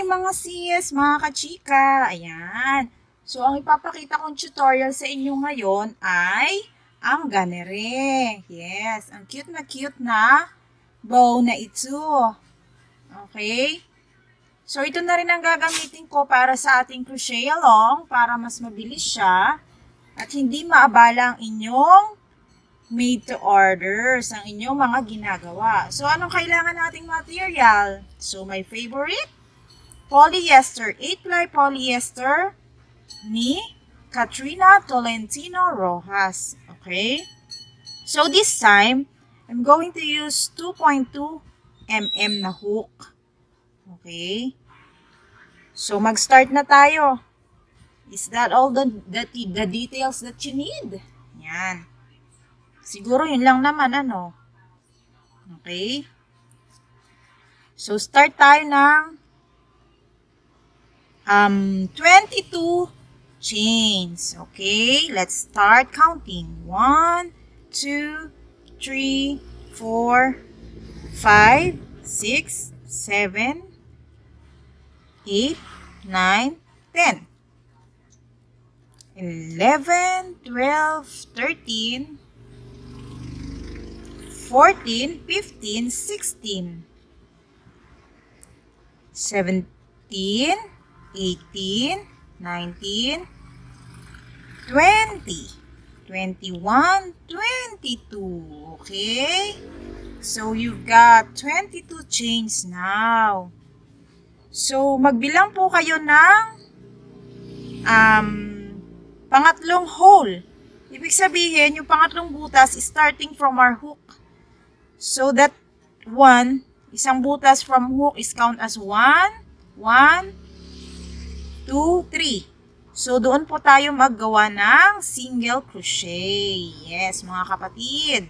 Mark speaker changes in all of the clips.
Speaker 1: mga sis, mga kachika. Ayan. So, ang ipapakita kong tutorial sa inyo ngayon ay ang ganere. Yes, ang cute na bow na ito. Okay? So, ito na rin ang gagamitin ko para sa ating crochet along para mas mabilis siya at hindi maabala ang inyong made to orders, ang inyong mga ginagawa. So, anong kailangan nating material? So, my favorite, polyester, 8-ply polyester ni Katrina Tolentino Rojas. Okay? So, this time, I'm going to use 2.2 mm na hook. Okay? So, mag-start na tayo. Is that all the details that you need? Yan. Siguro yun lang naman, ano. Okay? So, start tayo ng 22 chains. Okay? Let's start counting. 1, 2, 3, 4, 5, 6, 7, 8, 9, 10. 11, 12, 13, 14, 15, 16, 17, 18, 19, 20, 21, 22. Okay? So, you've got 22 chains now. So, magbilang po kayo ng pangatlong hole. Ibig sabihin, yung pangatlong butas is starting from our hook. So, that one, isang butas from hook is count as 1, 1, 2, 3. So, doon po tayo maggawa ng single crochet. Yes, mga kapatid.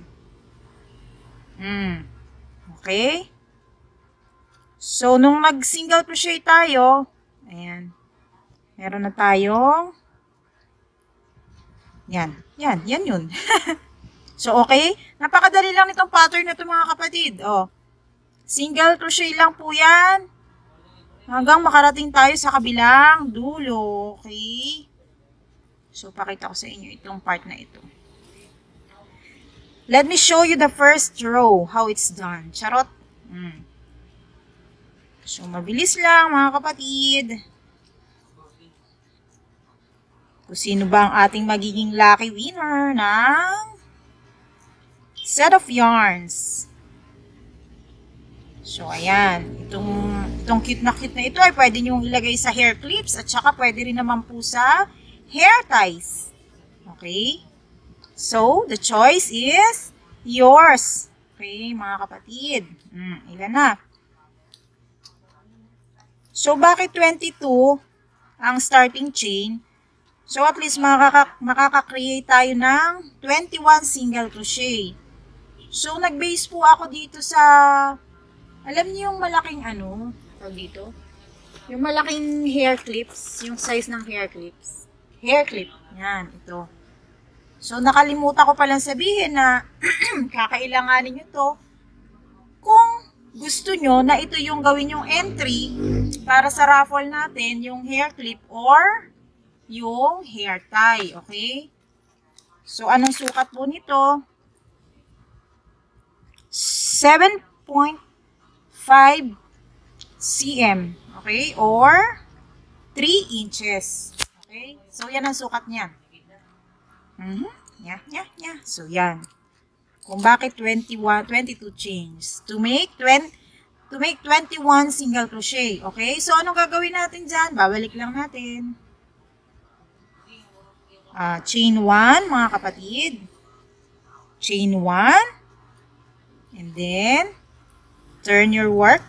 Speaker 1: Okay? So, nung nag-single crochet tayo, ayan, meron na tayong, yan yun. So, okay? Napakadali lang nitong pattern na ito, mga kapatid. Oh, single crochet lang po yan. Hanggang makarating tayo sa kabilang dulo. Okay? So, pakita ko sa inyo itong part na ito. Let me show you the first row, how it's done. Charot. So, mabilis lang, mga kapatid. Kung sino ba ang ating magiging lucky winner ng set of yarns. So, ayan. Itong cute na ito ay pwede nyo ilagay sa hair clips at saka pwede rin naman po sa hair ties. Okay? So, the choice is yours. Okay, mga kapatid. Ilan na? So, bakit 22 ang starting chain? So, at least makaka-create tayo ng 21 single crochet. So, nag-base po ako dito sa, alam niyo yung malaking ano, dito? Yung malaking hair clips, yung size ng hair clips. Hair clip, yan, ito. So, nakalimutan ko palang sabihin na kakailanganin nyo to kung gusto nyo na ito yung gawin yung entry para sa raffle natin, yung hair clip or yung hair tie, okay? So, anong sukat po nito? 7.5 cm, okay? Or 3 inches, okay? So, yan ang sukat niyan. So, yan. Kung bakit 22 chains. To make 21 single crochet, okay? So, anong gagawin natin dyan? Babalik lang natin. Chain 1, mga kapatid. Chain 1. And then, turn your work.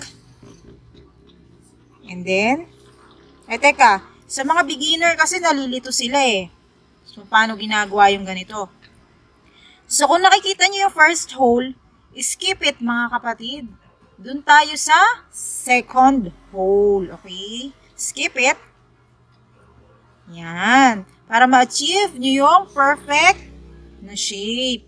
Speaker 1: And then, teka, sa mga beginner kasi nalilito sila eh. So, paano ginagawa yung ganito? So, kung nakikita nyo yung first hole, skip it, mga kapatid. Doon tayo sa second hole, okay? Skip it. Yan. Para ma-achieve nyo yung perfect na shape.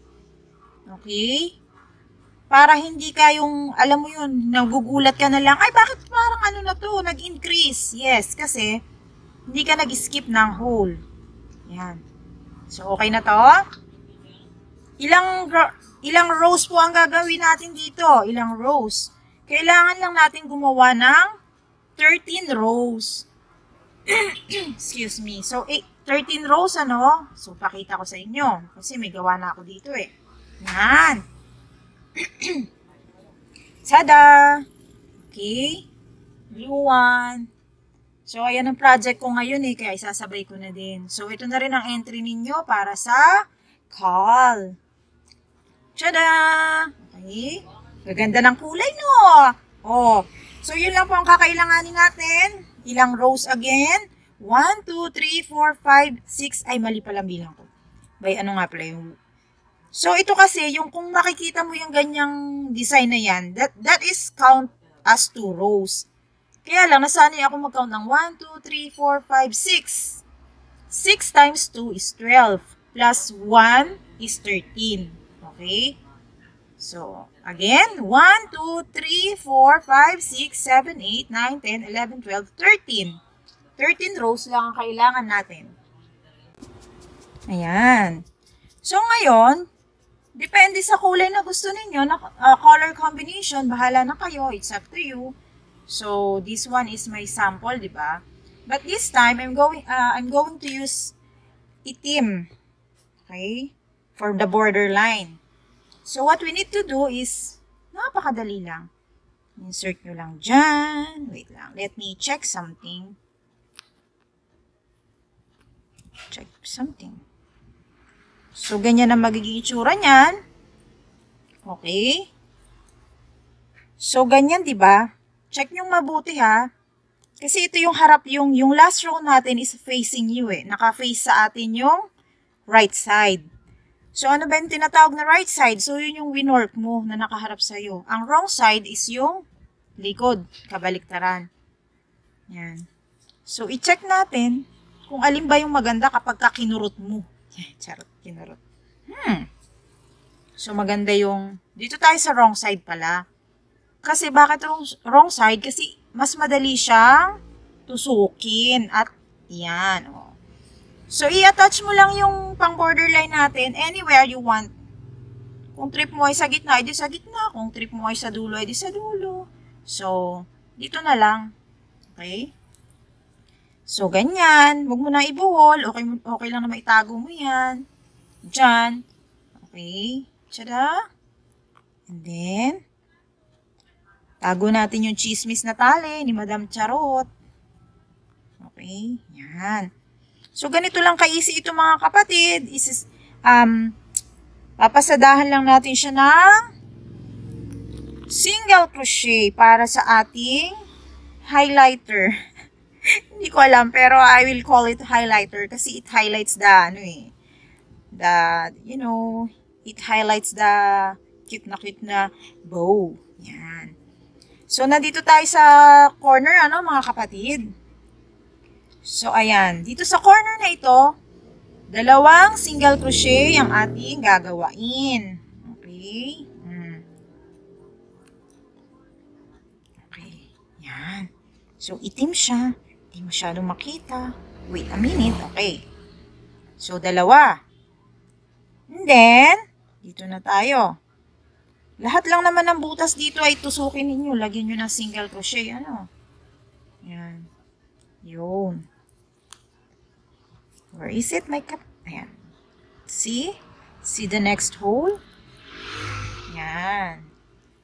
Speaker 1: Okay? Para hindi kayong, alam mo yun, nagugulat ka na lang, ay bakit parang ano na to, nag-increase. Yes, kasi hindi ka nag-skip ng hole. Yan. So, okay na to. Ilang rows po ang gagawin natin dito? Ilang rows? Kailangan lang natin gumawa ng 13 rows. Excuse me. So, 13 rows, ano? So, pakita ko sa inyo. Kasi may gawa na ako dito eh. Yan. Tada! Okay. Blue one. So, ayan ang project ko ngayon eh. Kaya isasabay ko na din. So, ito na rin ang entry ninyo para sa call. Tada! Okay. Gaganda ng kulay, no? Oh. So, yun lang po ang kakailanganin natin. Ilang rows again? 1, 2, 3, 4, 5, 6. Ay, mali pala bilang ko. By ano nga pala yung... So, ito kasi, yung kung nakikita mo yung ganyang design na yan, that is count as 2 rows. Kaya lang, nasanay ako mag-count ng 1, 2, 3, 4, 5, 6. 6 times 2 is 12. Plus 1 is 13. Okay? So, again, 1, 2, 3, 4, 5, 6, 7, 8, 9, 10, 11, 12, 13. 13 rows lang ang kailangan natin. Ayan. So, ngayon, depende sa kulay na gusto ninyo, na color combination, bahala na kayo, it's up to you. So, this one is my sample, di ba? But this time, I'm going to use itim, okay, for the borderline. So, what we need to do is, napakadali lang. Insert nyo lang dyan. Wait lang, let me check something. Check something. So, ganyan ang magiging itsura niyan. Okay. So, ganyan, di ba? Check nyo mabuti, ha? Kasi ito yung harap, yung last row natin is facing you, eh. Naka-face sa atin yung right side. So, ano ba yung tinatawag na right side? So, yun yung winork mo na nakaharap sa'yo. Ang wrong side is yung likod, kabaliktaran. Yan. So, i-check natin kung alin ba yung maganda kapag kinurot mo. Charot, kinurot. So, maganda yung... Dito tayo sa wrong side pala. Kasi, bakit wrong side? Kasi, mas madali siyang tusukin. At, yan. Oh. So, i-attach mo lang yung pang borderline natin anywhere you want. Kung trip mo ay sa gitna, edi sa gitna. Kung trip mo ay sa dulo, edi sa dulo. So, dito na lang. Okay? So, ganyan. Huwag mo na ibuhol. Okay lang na maitago mo yan. Diyan. Okay. Tada. And then, tago natin yung chismis na tali ni Madam Charot. Okay. Yan. So, ganito lang ka-easy ito mga kapatid. Papasadahan lang natin siya ng single crochet para sa ating highlighter. Hindi ko alam, pero I will call it highlighter kasi it highlights the, it highlights the cute na bow. Yan. So, nandito tayo sa corner, mga kapatid. So, ayan. Dito sa corner na ito, 2 single crochet ang ating gagawain. Okay? Okay. Yan. So, itim siya. Hindi masyadong makita. Wait a minute. Okay. So, 2. And then, dito na tayo. Lahat lang naman ng butas dito ay tusukin ninyo. Lagyan nyo ng single crochet. Yan. Yun. Where is it, my cup? Ayan. See? See the next hole? Yan.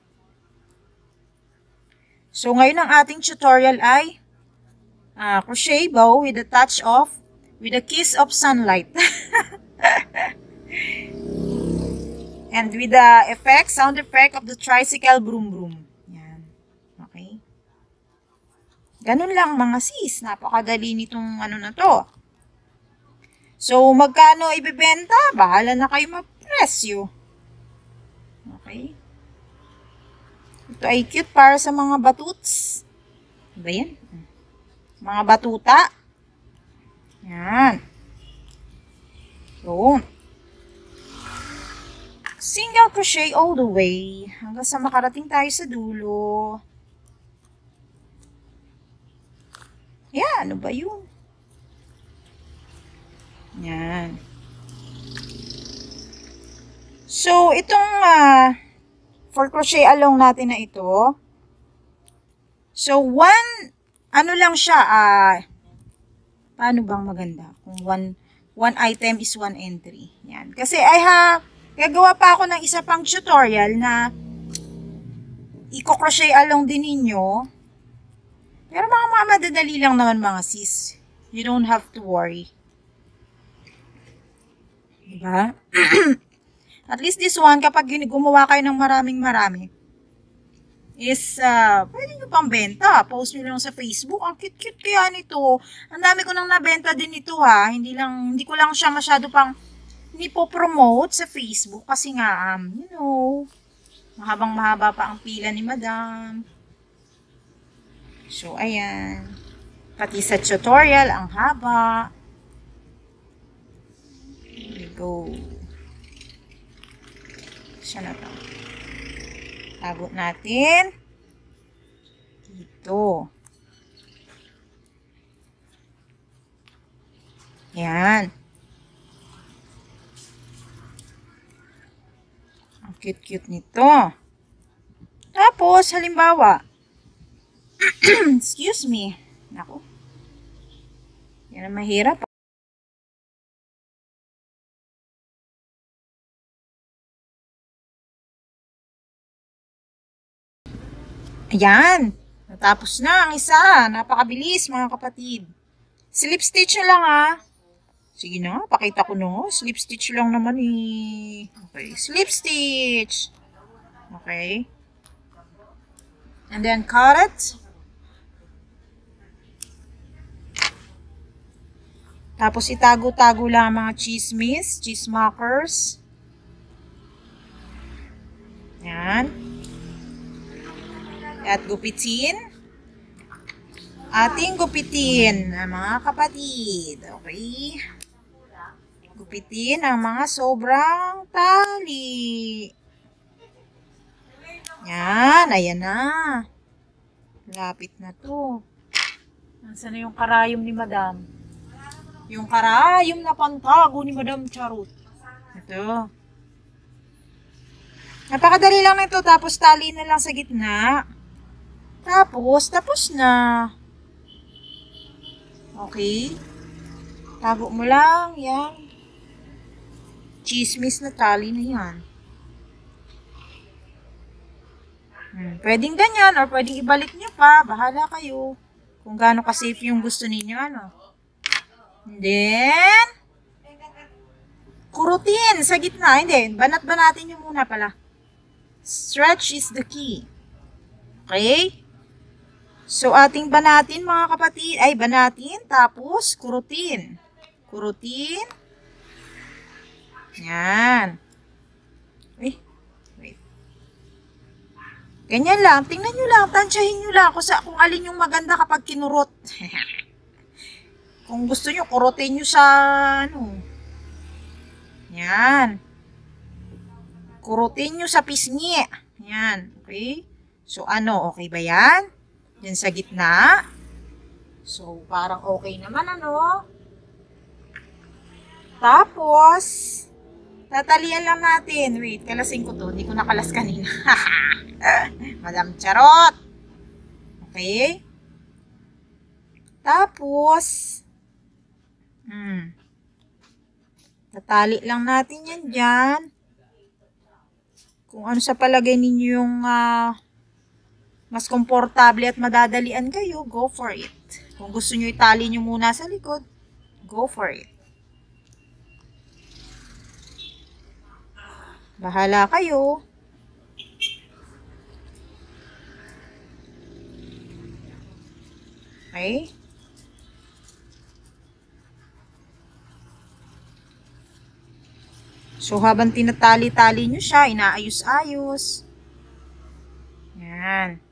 Speaker 1: So, ngayon ang ating tutorial ay crochet bow with a kiss of sunlight. And with the sound effect of the tricycle broom broom. Yan. Okay. Ganun lang mga sis. Napakadali nitong na to. So, magkano ibibenta? Bahala na kayo mapresyo. Okay. Ito ay cute para sa mga batuts. Diba yan? Mga batuta. Yan. So, single crochet all the way hanggang sa makarating tayo sa dulo. Ano ba yun? Yan. So, itong for crochet along natin na ito. So, ano lang siya, paano bang maganda? Kung one item is one entry. Yan. Kasi gagawa pa ako ng isa pang tutorial na i-crochet along din ninyo. Pero mga madadali lang naman mga sis. You don't have to worry. Diba? At least this one, kapag gumawa kayo ng marami, is, pwede nyo pang benta. Post nyo lang sa Facebook. Ang cute-cute kaya nito. Ang dami ko nang nabenta din ito ha. Hindi ko lang siya masyado pang nipo-promote sa Facebook. Kasi nga, mahabang-mahaba pa ang pila ni Madam. So, ayan. Pati sa tutorial, ang haba. Here we go. Siya na to. Tago natin. Dito. Yan. Ang cute-cute nito. Tapos, halimbawa, excuse me. Naku. Yan ang mahirap. Ayan. Natapos na ang isa. Napakabilis mga kapatid. Slip stitch na lang ha. Sige na, pakita ko no. Slip stitch lang naman eh. Okay, slip stitch. Okay. And then cut it. Tapos itago-tago lang mga chismis, cheese markers. Yan. At gupitin. Ating gupitin, mga kapatid. Okay. Gupitin ang mga sobrang tali. Yan, ayan na. Lapit na to. Nasaan na yung karayom ni Madam? Yung karayom na pantago ni Madam Charot. Ito. Napakadali lang nito. Tapos tali na lang sa gitna. Tapos na. Okay. Tago mo lang. Yan. Chismis na tali na yan. Pwedeng ganyan or pwedeng ibalik nyo pa. Bahala kayo. Kung gaano ka-safe yung gusto ninyo. And then, kurutin sa gitna. Hindi. Banat-banatin nyo muna pala. Stretch is the key. Okay? So, ating banatin mga kapatid. Ay, banatin. Tapos, kurutin. Kurutin. Yan. Wait. Ganyan lang. Tingnan nyo lang. Tansyahin nyo lang kung alin yung maganda kapag kinurot. Kung gusto nyo, kurutin nyo sa, Yan. Kurutin nyo sa pisngi. Yan. Okay? So, okay ba yan? Yan sa gitna. So, parang okay naman, Tapos, tatalian lang natin. Wait, kalasing ko to. Hindi ko nakalas kanina. Madam Charot. Okay? Tapos, tatali lang natin yan dyan. Kung ano sa palagay ninyo yung mas komportable at madadalian kayo, go for it. Kung gusto nyo itali nyo muna sa likod, go for it. Bahala kayo. Okay? So, habang tinatali-tali nyo siya, inaayos-ayos. Yan.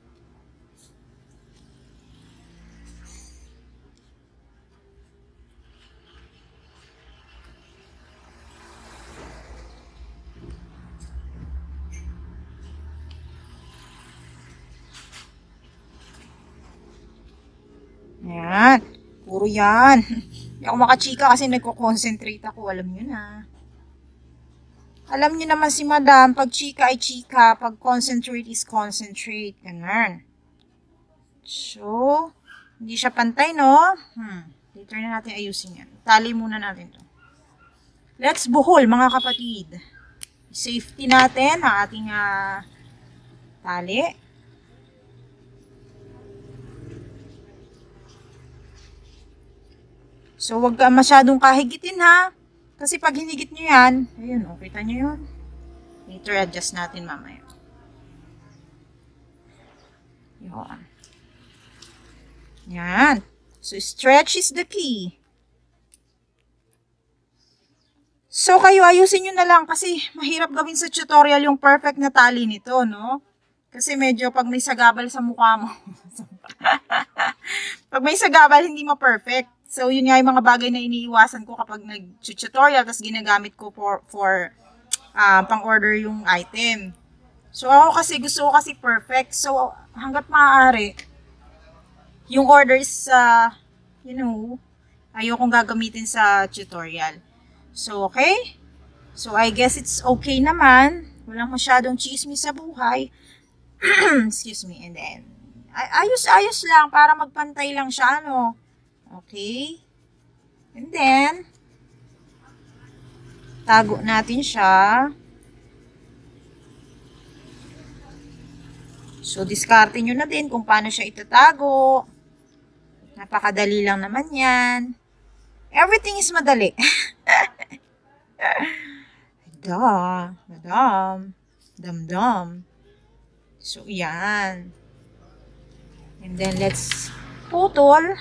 Speaker 1: So, yan. Hindi ako makachika kasi nagko-concentrate ako. Alam nyo na. Alam nyo naman si madam, pag chika ay chika, pag concentrate is concentrate. Ganun. So, hindi siya pantay, no? Later na natin ayusin yan. Tali muna natin to. Let's buhol, mga kapatid. Safety natin ang ating tali. So, wag ka masyadong kahigitin, ha? Kasi pag hinigit nyo yan, ayun, kita nyo yun. Later, adjust natin mamaya. Yun. Yan. So, stretch is the key. So, kayo, ayusin nyo na lang kasi mahirap gawin sa tutorial yung perfect na tali nito, no? Kasi medyo pag may sagabal sa mukha mo. Pag may sagabal, hindi ma-perfect. So, yun nga yung mga bagay na iniiwasan ko kapag nag-tutorial tapos ginagamit ko for pang-order yung item. So, ako kasi gusto ko kasi perfect. So, hanggat maaari, yung orders, ayokong gagamitin sa tutorial. So, okay? So, I guess it's okay naman. Walang masyadong chismis sa buhay. Excuse me. And then, ayos-ayos lang para magpantay lang siya, ano? Okay? And then, tago natin siya. So, diskarte nyo na din kung paano siya itatago. Napakadali lang naman yan. Everything is madali. Madam. Dam. So, yan. And then, let's putol.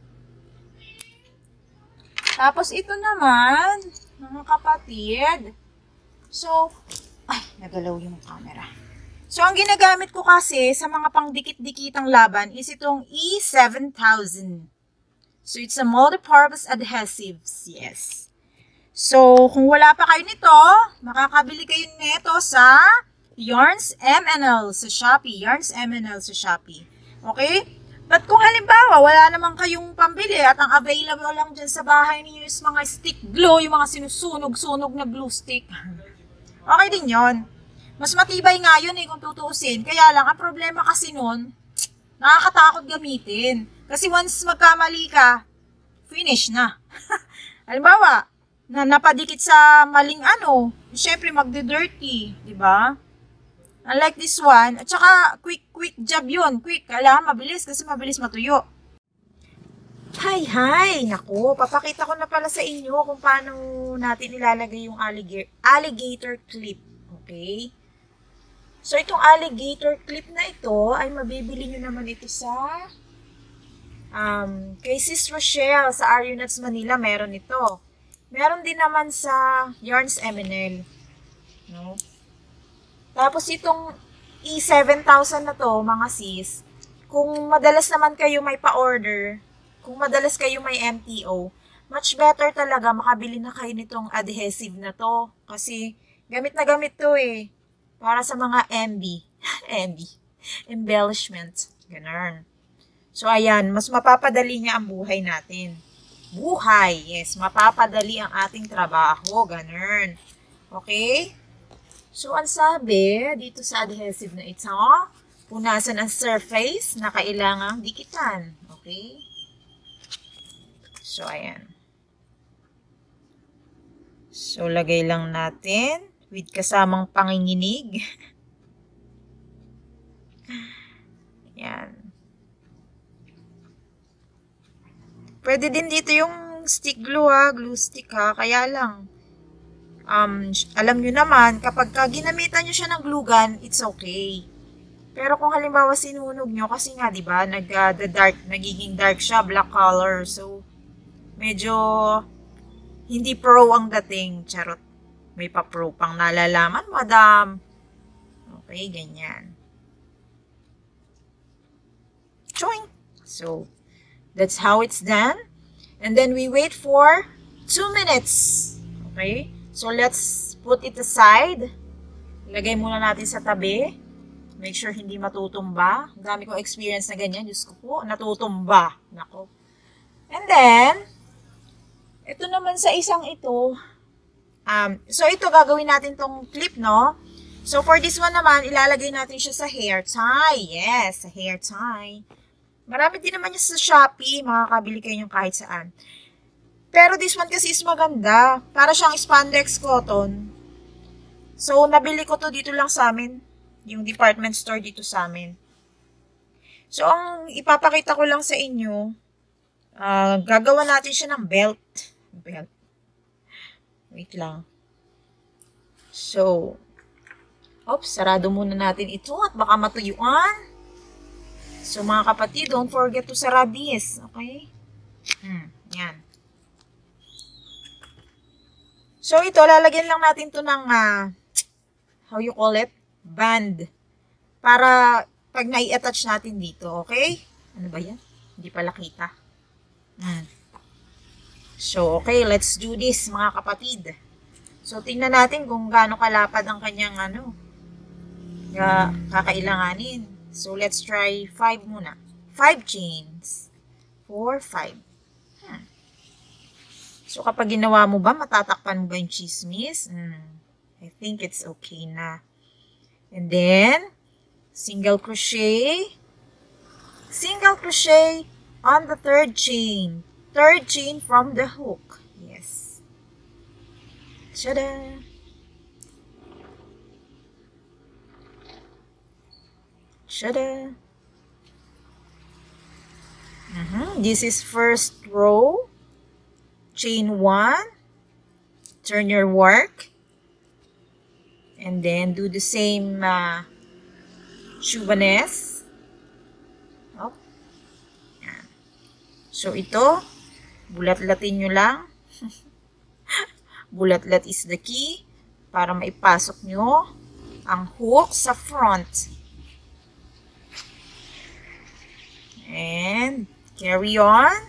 Speaker 1: Tapos, ito naman, mga kapatid. So, nagalaw yung camera. So, ang ginagamit ko kasi sa mga pangdikit-dikitang laban is itong E7000. So, it's a multi-purpose adhesives. Yes. So, kung wala pa kayo nito, makakabili kayo nito sa Yarns MNL sa Shopee. Yarns MNL sa Shopee. Okay? But kung halimbawa, wala naman kayong pambili at ang available lang dyan sa bahay niyo is mga stick glue, yung mga sinusunog-sunog na glue stick. Okay din yon. Mas matibay nga yun kung tutuusin. Kaya lang, ang problema kasi nun, nakakatakot gamitin. Kasi once magkamali ka, finish na. Halimbawa, na napadikit sa maling syempre magdi-dirty, di ba? Unlike this one, at saka quick job yun. Quick, kailangan mabilis kasi mabilis matuyo. Hi! Naku, papakita ko na pala sa inyo kung paano natin ilalagay yung alligator clip. Okay? So, itong alligator clip na ito ay mabibili nyo naman ito sa kay Sis Rochelle sa Arunats Manila, meron ito. Meron din naman sa Yarns MNL. No? Tapos itong E7000 na to, mga sis, kung madalas naman kayo may pa-order, kung madalas kayo may MTO, much better talaga makabili na kayo nitong adhesive na to. Kasi gamit na gamit to para sa mga MB. MB. Embellishment. Ganun. So, ayan, mas mapapadali niya ang buhay natin. Buhay, yes, mapapadali ang ating trabaho, ganun. Okay? So, ang sabi, dito sa adhesive na ito, punasan ang surface na kailangang dikitan. Okay? So, ayan. So, lagay lang natin with kasamang panginginig. Ayan. Pwede din dito yung stick glue glue stick kaya lang, alam nyo naman, kapag ginamitan nyo siya ng glue gun, it's okay. Pero kung halimbawa sinunog nyo, kasi nga, diba, nagiging dark siya, black color, so, medyo, hindi pro ang dating, charot. May pa-pro pang nalalaman, madam. Okay, ganyan. Choing! So, that's how it's done. And then we wait for 2 minutes. Okay? So let's put it aside. Ilagay muna natin sa tabi. Make sure hindi matutumba. Ang dami kong experience na ganyan. Diyos ko po, natutumba. Nako. And then, ito naman sa isang ito, so ito gagawin natin tong clip, no? So for this one naman, ilalagay natin siya sa hair tie. Yes, sa hair tie. Marami din naman niya sa Shopee, makakabili kayo yung kahit saan. Pero this one kasi is maganda. Para siyang spandex cotton. So, nabili ko to dito lang sa amin. Yung department store dito sa amin. So, ang ipapakita ko lang sa inyo, gagawa natin siya ng belt. Belt. Wait lang. So, sarado muna natin ito at baka matuyuan. So, mga kapatid, don't forget to sara this. Okay? Yan. So, ito, lalagyan lang natin to ng, how you call it? Band. Para, pag nai-attach natin dito, okay? Ano ba yan? Hindi pala kita. So, okay, let's do this, mga kapatid. So, tingnan natin kung gaano kalapad ang kanyang, kakailanganin. So, let's try 5 muna. 5 chains. 4, 5. So, kapag ginawa mo ba, matatakpan mo ba yung chismis? I think it's okay na. And then, single crochet on the third chain. Third chain from the hook. Yes. Tada! Tada! This is first row. Chain 1, turn your work, and then do the same Shubanes. Yan. So ito, bulat-latin nyo lang. Bulat-lat is the key para maipasok nyo ang hook sa front. And carry on.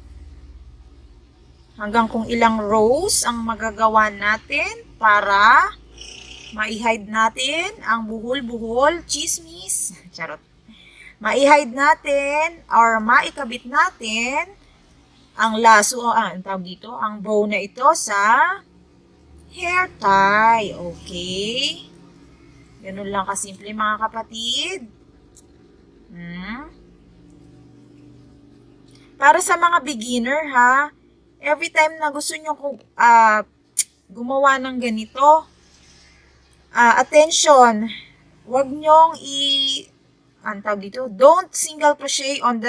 Speaker 1: Hanggang kung ilang rows ang magagawa natin para ma-hide natin ang buhol-buhol, chismis, charot. Ma-hide natin or maikabit natin ang laso, ang tawag dito, ang bow na ito sa hair tie. Okay? Ganun lang kasimple mga kapatid. Para sa mga beginner ha, every time na gusto nyo gumawa ng ganito, attention, wag nyong don't single crochet on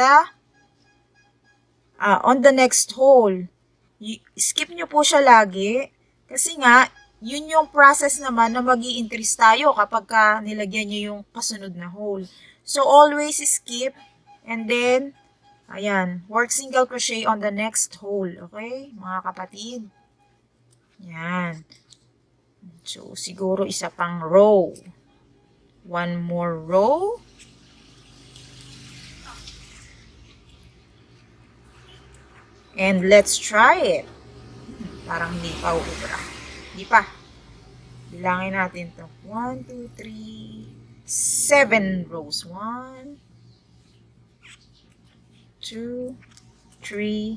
Speaker 1: the next hole. Skip nyo po siya lagi, kasi nga, yun yung process naman na mag-i-increase tayo kapag nilagyan nyo yung kasunod na hole. So, always skip, and then, ayan, work single crochet on the next hole. Okay, mga kapatid? Yan. So, siguro isa pang row. One more row. And let's try it. Parang hindi pa uubra. Hindi pa. Bilangin natin to. 1, 2, 3, 7 rows. 1, 2, 3,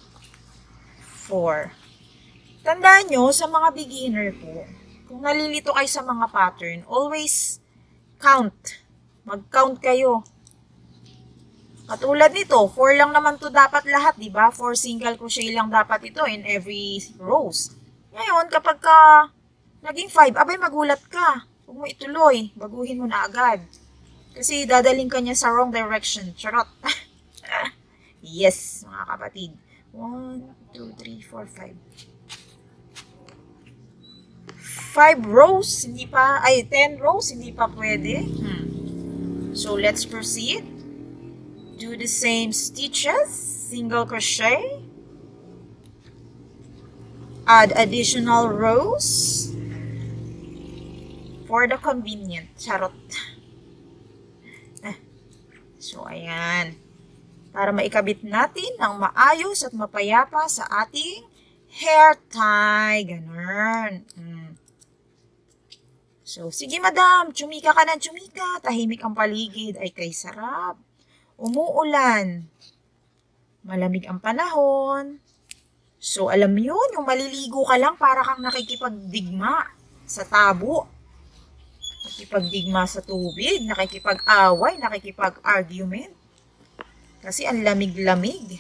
Speaker 1: 4. Tandaan nyo, sa mga beginner po, kung nalilito kayo sa mga pattern, always count. Mag-count kayo. Katulad nito, 4 lang naman to dapat lahat, di ba? 4 single crochet lang dapat ito in every rows. Ngayon, kapag naging 5, abay magulat ka. Huwag mo ituloy, baguhin mo na agad. Kasi dadaling ka niya sa wrong direction. Charot. Yes, mga kapatid. 1, 2, 3, 4, 5. 5 rows, hindi pa, 10 rows, hindi pa pwede. So, let's proceed. Do the same stitches, single crochet. Add additional rows for the convenient. Charot. So, ayan. Para maikabit natin ng maayos at mapayapa sa ating hair tie. Ganun. So, sige madam, tsumika ka na tsumika. Tahimik ang paligid ay kay sarap. Umuulan. Malamig ang panahon. So, alam mo yun, yung maliligo ka lang para kang nakikipagdigma sa tabo. Nakikipagdigma sa tubig, nakikipag-away, nakikipag-argument. Kasi ang lamig-lamig.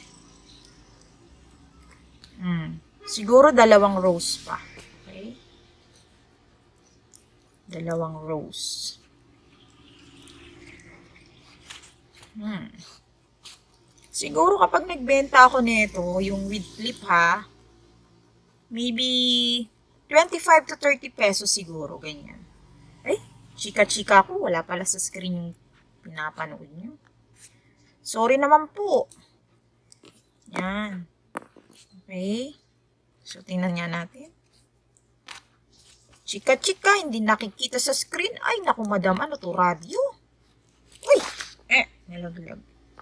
Speaker 1: Siguro 2 rose pa. Okay? 2 rose. Siguro kapag nagbenta ako nito, yung with flip ha, maybe 25 to 30 pesos siguro, ganyan. Ay, chika-chika ko, wala pala sa screen yung pinapanood nyo. Sorry naman po. Yan. Okay. So, tingnan nga natin. Chika-chika, hindi nakikita sa screen. Ay, naku madam, ano to, radyo? Uy, nalaglag.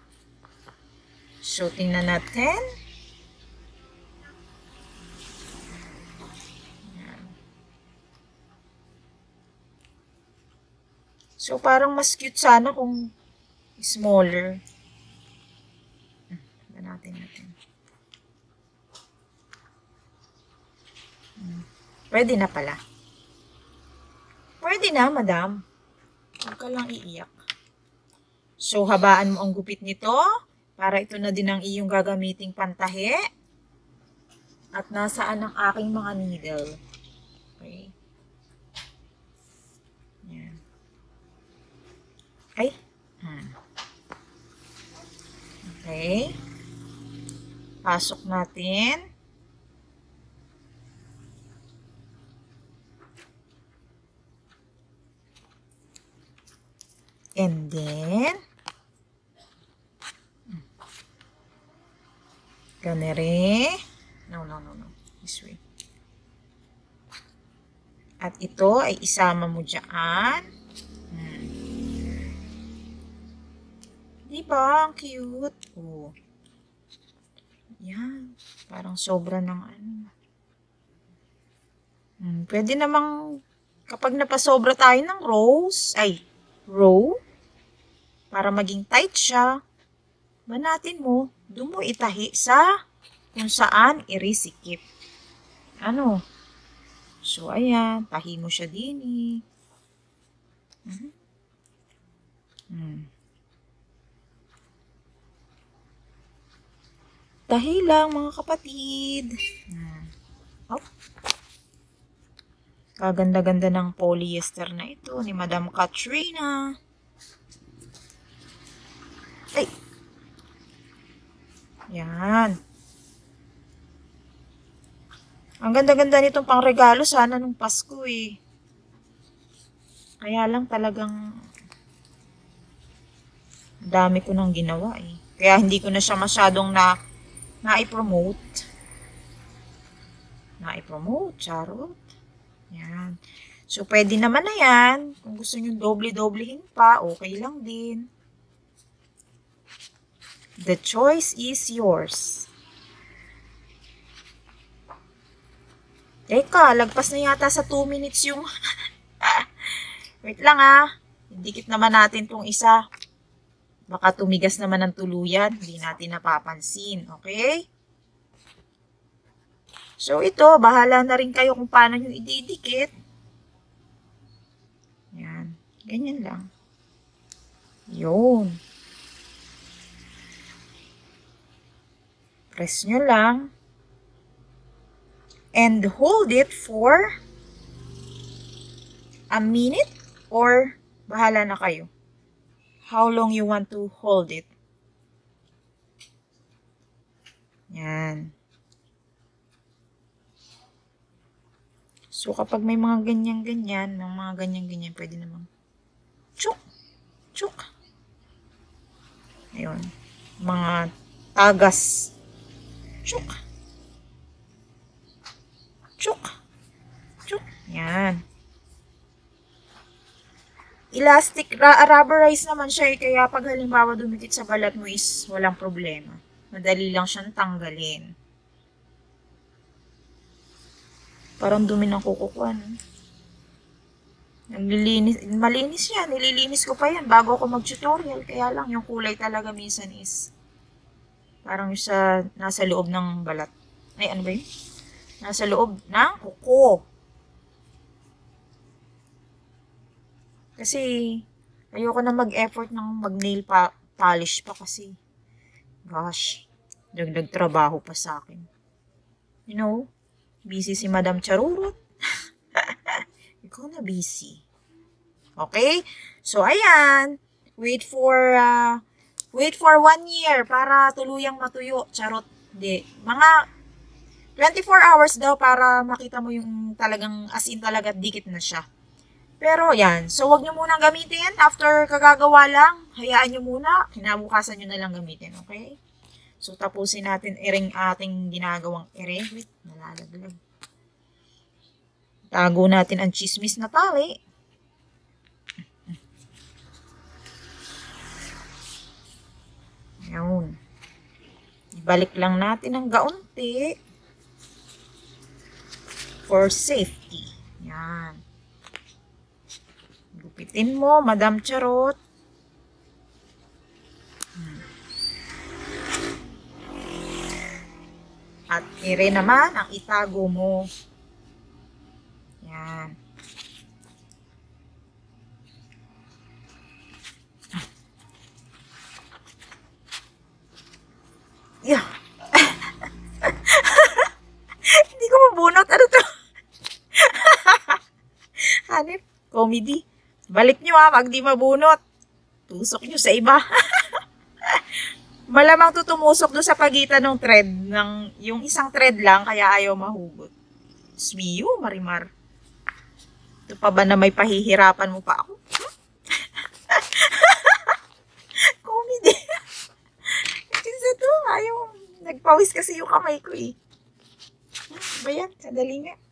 Speaker 1: So, tingnan natin. Yan. So, parang mas cute sana kung smaller. Natin. Pwede na pala. Pwede na, madam. Huwag ka lang iiyak. So, habaan mo ang gupit nito para ito na din ang iyong gagamiting pantahi. At nasaan ang aking mga needle. Okay. Yan. Ay. Okay. Pasok natin. And then, ganere. No. This way. At ito ay isama mo dyan. Diba? Ang cute. Oh. Yan. Parang sobra ng ano. Pwede namang kapag napasobra tayo ng row, para maging tight siya, banatin mo, doon mo itahi sa kung saan irisikip. Ano? So, ayan, tahi mo siya din Tahi lang, mga kapatid. Oh. Kaganda-ganda ng polyester na ito ni Madam Katrina. Ay! Yan. Ang ganda-ganda nitong pangregalo sana nung Pasko eh. Kaya lang talagang dami ko nang ginawa eh. Kaya hindi ko na siya masyadong na-i-promote. Charot. Yan. So, pwede naman na yan. Kung gusto nyo doble-doblehin pa, okay lang din. The choice is yours. Teka, lagpas na yata sa 2 minutes yung... Wait lang Dikit naman natin tong isa. Baka tumigas naman ng tuluyan. Hindi natin napapansin. Okay? So, ito, bahala na rin kayo kung paano nyo ididikit. Yan. Ganyan lang. Yun. Press nyo lang. And hold it for a minute or bahala na kayo. How long you want to hold it. Yan. So, kapag may mga ganyan-ganyan, pwede namang chuk. Ayun. Mga tagas. Chuk. Yan. Elastic, rubberized naman siya kaya pag halimbawa dumikit sa balat mo is walang problema. Madali lang siyang tanggalin. Parang dumi ng kuko ko, Malinis yan. Nililinis ko pa yan bago ako mag-tutorial. Kaya lang, yung kulay talaga minsan is Parang yung nasa loob ng balat. Ay, ano ba yun? Nasa loob ng kuko. Kasi, ayoko na mag-effort ng mag-nail polish pa kasi. Gosh, dagdag trabaho pa sa akin. You know, busy si Madam Charurot. Ikaw na busy. Okay? So, ayan. Wait for 1 year para tuluyang matuyo. Charot. Hindi. Mga 24 hours daw para makita mo yung talagang as in talaga dikit na siya. Pero yan. So, wag nyo munang gamitin. After kagagawa lang, hayaan nyo muna. Kinabukasan nyo na lang gamitin. Okay? So, tapusin natin ating ginagawang ere. Wait, nalalaglag. Tago natin ang chismis na tali. Ayan. Ibalik lang natin ang gaunti. For safety. Yan. Gupitin mo, Madam Charot. At ere naman ang itago mo. Yan. Yeah. Hindi ko mabunot. Ano to? Hanip, comedy. Balik nyo pag di mabunot. Tusok nyo sa iba. Malamang tutumusok doon sa pagitan ng thread. Yung isang thread lang, kaya ayaw mahugot. Swiyo, Marimar. Ito pa ba na may pahihirapan mo pa ako? Comedy. Kasi ito, ayaw. Nagpawis kasi yung kamay ko eh. Ba yan? Sadali nga.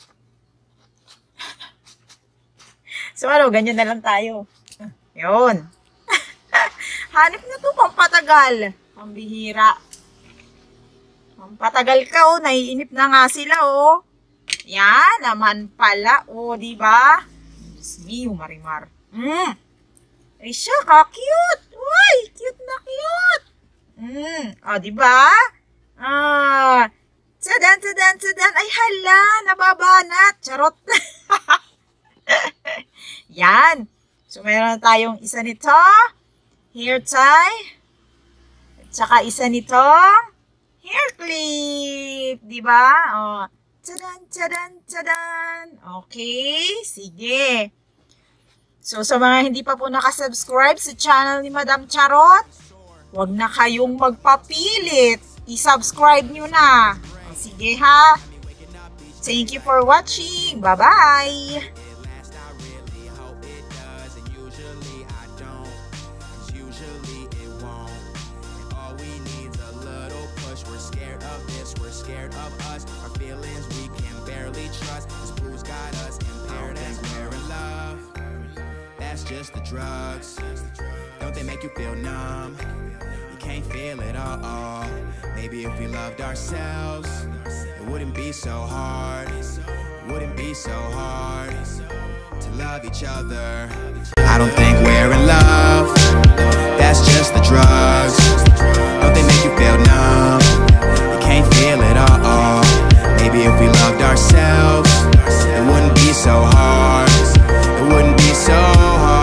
Speaker 1: So ano, ganyan na lang tayo. Yun. Hanip na to, pampatagal. Pambihira. Pampatagal ka, oh. Naiinip na nga sila, oh. Yan, naman pala, oh, diba? Diyos me, Marimar. Ay siya, ka-cute. Uy, cute na cute. Oh, diba? Tsadan. Ay, hala, nababanat. Charot. Yan. So, meron tayong isa nito. Hair tie. At saka isa nitong hair clip. Diba? Oh. Tsadan. Okay. Sige. So, sa mga hindi pa po nakasubscribe sa channel ni Madam Charot, huwag na kayong magpapilit. I-subscribe nyo na. Sige ha. Thank you for watching. Bye-bye.
Speaker 2: We're scared of us, our feelings we can barely trust. This booze got us impaired as we're in love. That's just the drugs. Don't they make you feel numb? You can't feel it all. Maybe if we loved ourselves, it wouldn't be so hard. It wouldn't be so hard to love each other. I don't think we're in love. That's just the drugs. Don't they make you feel numb? Can't feel it all. Maybe if we loved ourselves, it wouldn't be so hard. It wouldn't be so hard.